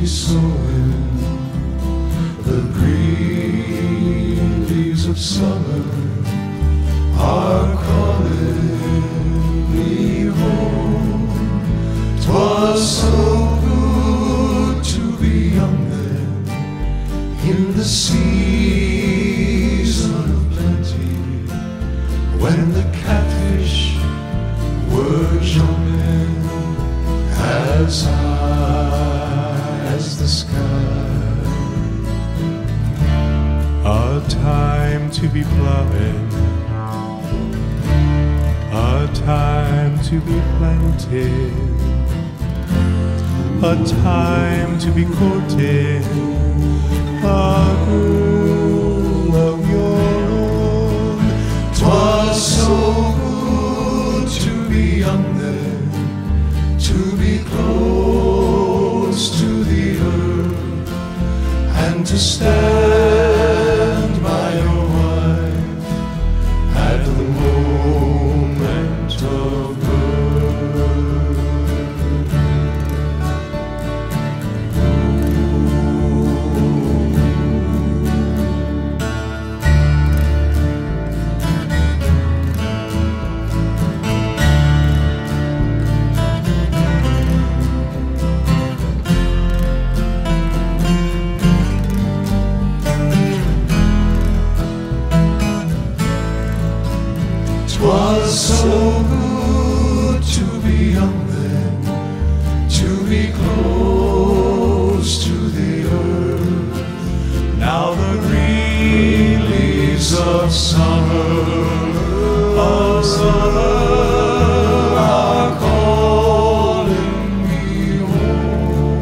sowing the green leaves of summer are calling me home. 'Twas so good to be young then, in the season of plenty, when the catfish were jumping as high as the sky. A time to be plowing, a time to be planting, a time to be courting a girl of your own. 'Twas so good to be young then, to be close to the earth, and to stand by your wife at the moment of birth. Twas so good to be young then, to be close to the earth. Now the green leaves of summer are calling me home.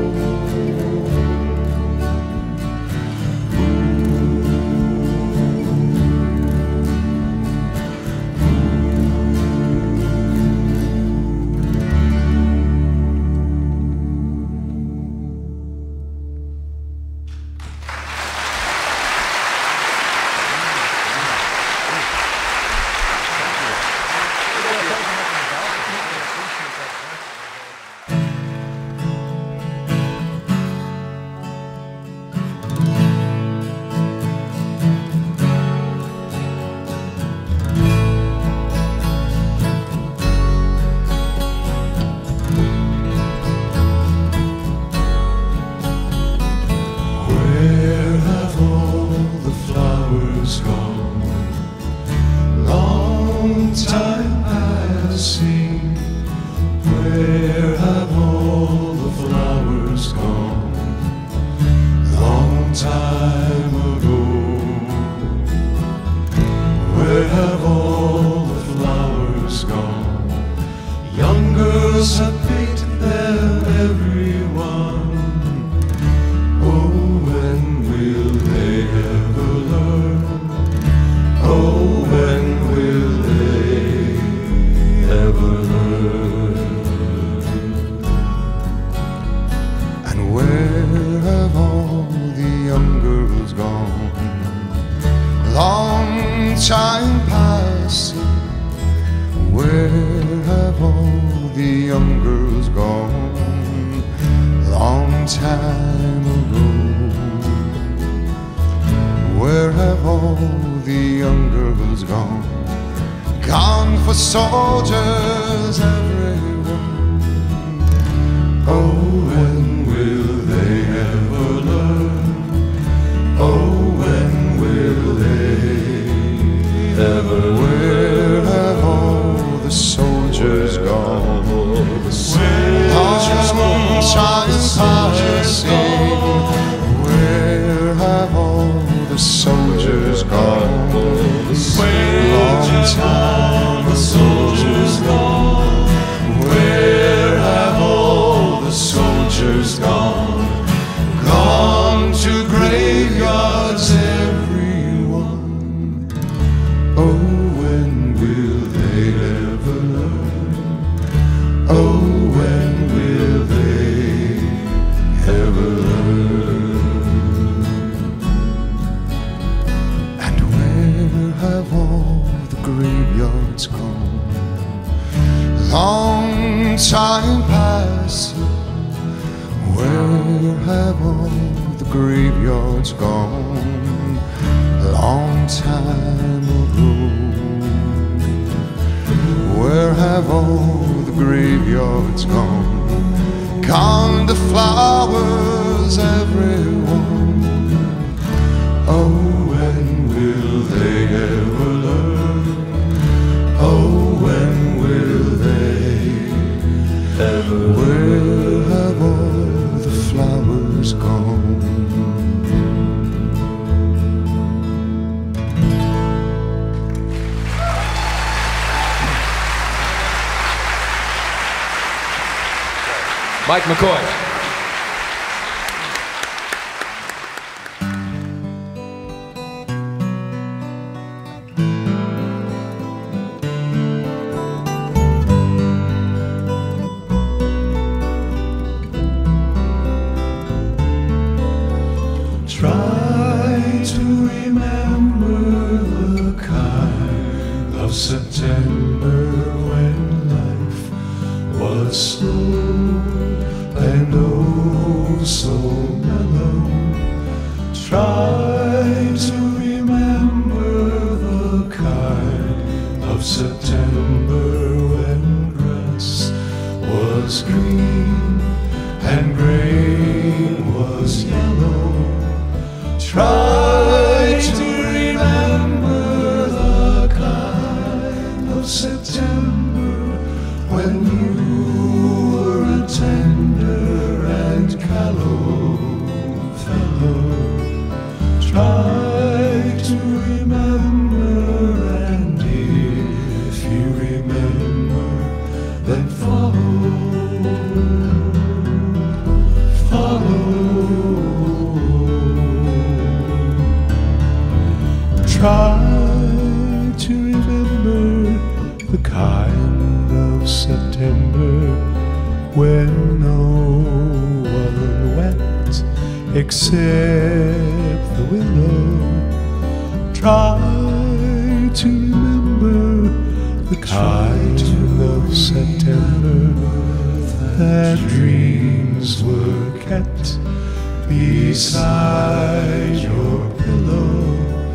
Where have all the flowers gone? Long time passing. Where have all the flowers gone? Long time ago. Where have all the flowers gone? Young girls have painted them, everyone. Oh, when will they ever learn? Oh, when will they ever learn? And where have all the young girls gone? Long time passing. Where have all the young girls gone? Long time ago. Where have all the young girls gone? Gone for soldiers, everyone. Oh, when will they ever learn? Oh, when will they ever learn? Where have all the soldiers gone? Long time passing. Where have all the soldiers gone? Long time the soldiers gone. Where have all the soldiers Where have all the graveyards gone? Long time ago. Where have all the graveyards gone? Gone the flowers, everyone. Oh, when will they ever learn? Oh, when will they ever learn? Where have all the flowers gone? Mike McCoy. Try to remember the kind of September when life was slow and oh so mellow. Try to remember the kind of September when grass was green and grain was yellow. Try to remember the kind of September when you were a tender and callow fellow. Try to remember, and if you remember, then follow. Try to remember the kind of September when no one wept except the willow. Try to remember the kind of September that dreams were kept beside your pillow.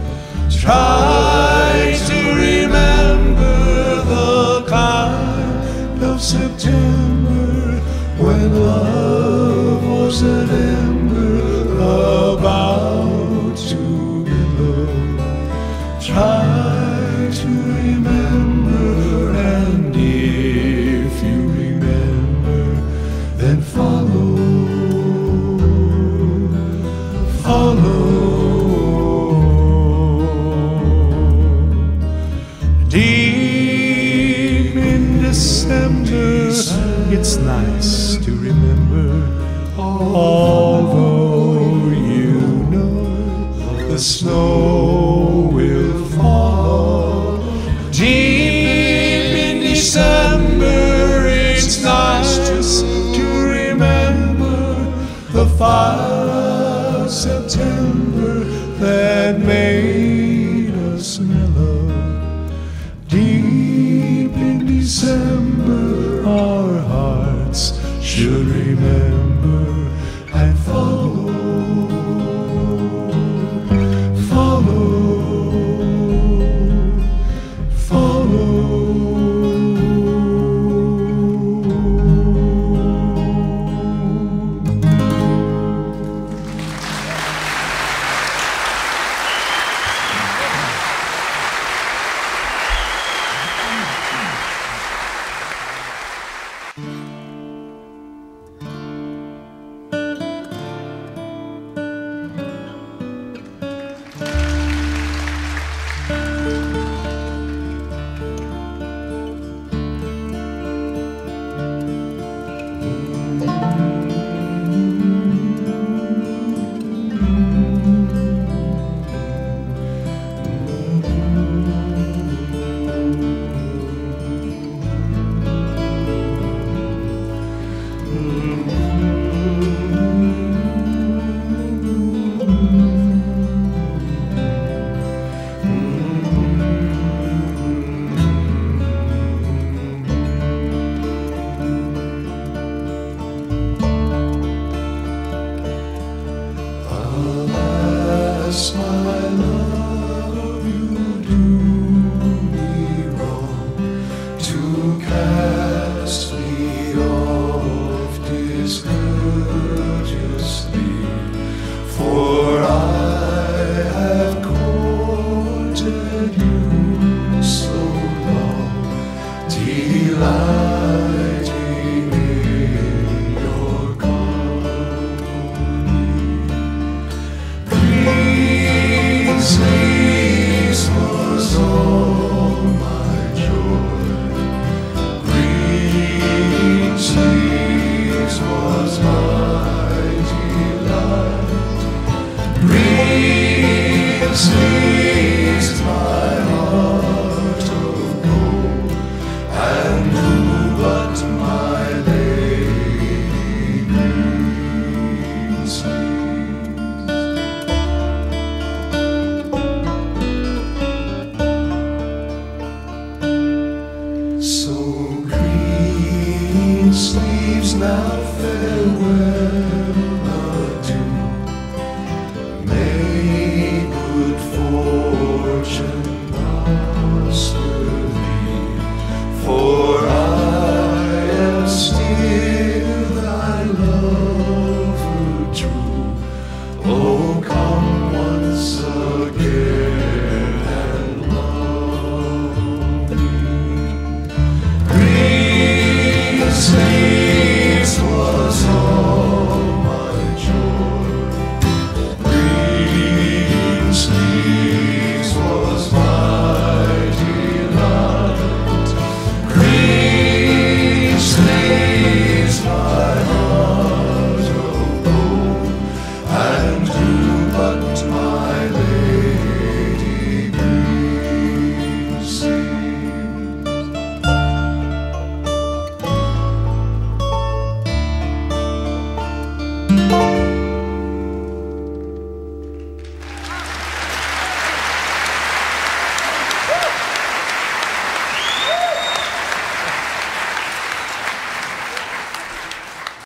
Try to remember the kind of September when love was an ember about to billow. Try to remember, and if you remember, then follow. Deep in December, it's nice to remember, although you know the snow will fall. Deep in December, it's nice to remember the fire of September that made us mellow. Deep in December, our hearts should remember and follow. Yes, I love you, do.